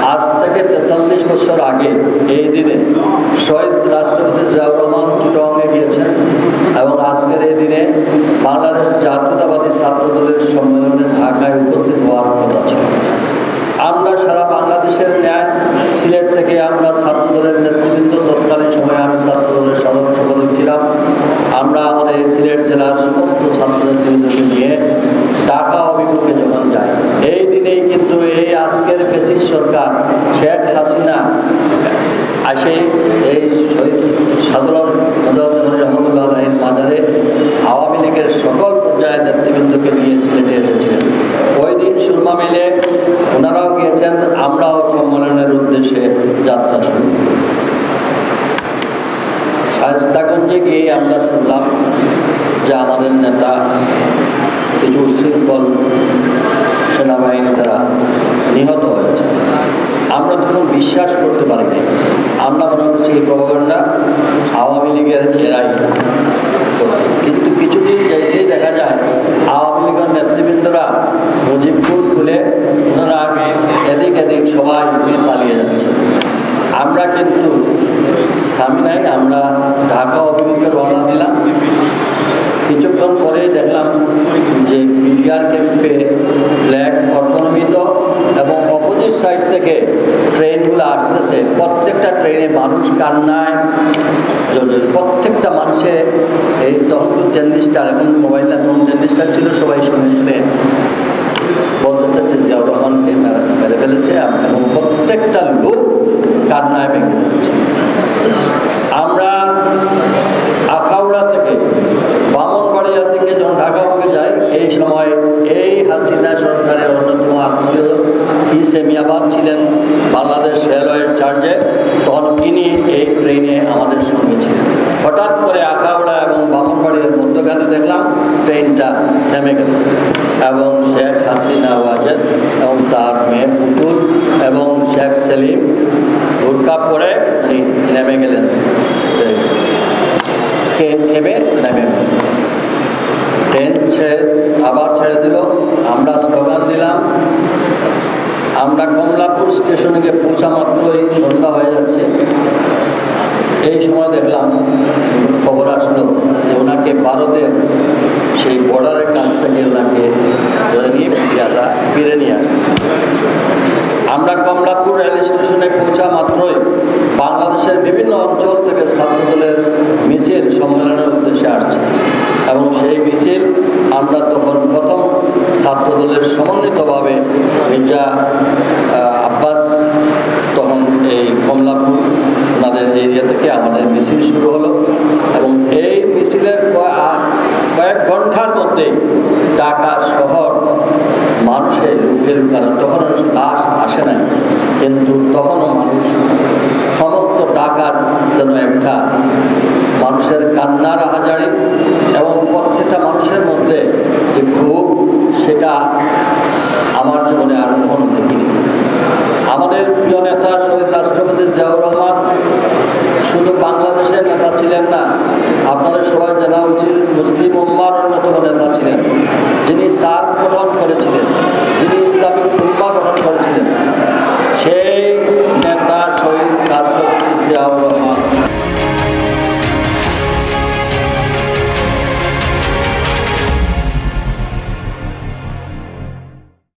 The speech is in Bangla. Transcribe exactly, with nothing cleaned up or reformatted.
আজ থেকে তেতাল্লিশ বছর আগে এই দিনে শহীদ রাষ্ট্রপতি জিয়াউর রহমান চিটাগংয়ে গিয়েছেন এবং আজকের এই দিনে বাংলাদেশ জাতীয়তাবাদী ছাত্রদলের সম্মেলনে ঢাকায় উপস্থিত হওয়ার কথা ছিল। আমরা সারা বাংলাদেশের ন্যায় সিলেট থেকে আমরা ছাত্রদলের নেতৃবৃন্দ, তৎকালীন সময়ে আমি ছাত্রদলের সাধারণ সম্পাদক ছিলাম, আমরা আমাদের সিলেট জেলার সমস্ত ছাত্র নেতৃবৃন্দকে নিয়ে ঢাকা অভিমুখে যখন যাই, এই দিনেই কিন্তু এই আজকের ফ্যাসিস্ট সরকার শেখ হাসিনা আসে এই শহীদ সাধারণ রহমতুল্লাহ আলাইহির মাজারে আওয়ামী লীগের সকল পর্যায়ের নেতৃবৃন্দকে নিয়ে সিলেটে এসেছিলেন। ওই দিন সুরমা মেলে ওনারাও গিয়েছেন, আমরাও সম্মেলনের উদ্দেশ্যে যাত্রা শুরু। শায়েস্তাগঞ্জে গিয়ে আমরা শুনলাম যে আমাদের নেতা কিছু উচ্ছৃঙ্খল সেনাবাহিনী দ্বারা নিহত হয়েছে। আমরা তখন বিশ্বাস করতে পারিনি, আমরা মনে করছি এই প্রভাকাণ্ডা আওয়ামী লীগের এরাই। কিন্তু কিছুদিন যেতেই দেখা যায় আওয়ামী লীগের নেতৃবৃন্দরা মুজিবপুর খুলে ওনারা আগে এদিক এদিক সবাই নিয়ে পালিয়ে যাচ্ছে। আমরা কিন্তু থামি নাই, আমরা ঢাকা অভিমুখে রওনা দিলাম। কিছুক্ষণ পরেই দেখলাম যে মিডিয়ার ক্যাম্পে ফ্ল্যাগ অর্ধনমিত এবং অপোজিট সাইড থেকে ট্রেনগুলো আসতেছে। প্রত্যেকটা ট্রেনে মানুষ কান্নায়, প্রত্যেকটা মানুষে এই তখন তো টেন্ডিস্টার, এখন মোবাইল না, তখন টেন্ডিস্টার ছিল, সবাই শুনে শুনে বলতেছে যে জিয়াউর রহমানকে মেরে ফেলেছে এবং প্রত্যেকটা লোক কান্নায় ভেঙে ফেলেছে। আমরা আখাউড়া থেকে বামনবাড়িয়া থেকে যখন ঢাকা মুখে যাই, এই সময় এই হাসিনা সরকারের অন্যতম আত্মীয় ইসেমিয়াবাদ ছিলেন বাংলাদেশ রেলওয়ের চার্জে, তখন তিনি এই ট্রেনে আমাদের সঙ্গে ছিলেন। হঠাৎ করে আখাউড়া এবং বামনবাড়িয়ার মধ্যখানে দেখলাম ট্রেনটা থেমে গেল এবং শেখ হাসিনা ওয়াজেদ এবং তার মেয়ে পুতুল এবং শেখ সেলিম বোরকা পরে নেমে গেলেন, থেমে নেমে গেলেন। ট্রেন ছেড়ে আবার ছেড়ে দিল, আমরা স্লোগান দিলাম। আমরা কমলাপুর স্টেশনে গিয়ে পৌঁছা মাত্রই সন্ধ্যা হয়ে যাচ্ছে। এই সময় দেখলাম খবর আসলো যে ওনাকে ভারতের সেই বর্ডারের কাছ থেকে ওনাকে ধরে নিয়ে ফিরিয়াটা ফিরে নিয়ে আসছে। আমরা কমলাপুর রেল স্টেশনে পৌঁছা মাত্রই বাংলাদেশের বিভিন্ন অঞ্চল থেকে ছাত্রদলের মিছিল সম্মেলনের উদ্দেশ্যে আসছে এবং সেই মিছিল আমরা তখন প্রথম ছাত্রদলের সমন্বিতভাবে মির্জা আব্বাস তখন এই কমলাপুর ওনাদের এরিয়া থেকে আমাদের মিছিল শুরু হলো এবং এই মিছিলের কয়েক ঘন্টার মধ্যেই ঢাকা শহর মানুষের লোকের, কারণ তখনও লাশ আসে নাই, কিন্তু তখনও মানুষ সমস্ত ঢাকা যেন একটা মানুষের কান্নার হাজারি এবং প্রত্যেকটা মানুষের মধ্যে যে ক্ষোভ, সেটা আমার জীবনে আর কখনো দেখিনি। আমাদের প্রিয় নেতা শহীদ রাষ্ট্রপতি জিয়াউর রহমান শুধু বাংলাদেশের নেতা ছিলেন না, আপনাদের সবাই জানা উচিত মুসলিম উম্মার অন্যতম নেতা ছিলেন, যিনি সার্ক গঠন করেছিলেন, যিনি ইসলামিক উম্মা গঠন করেছিলেন,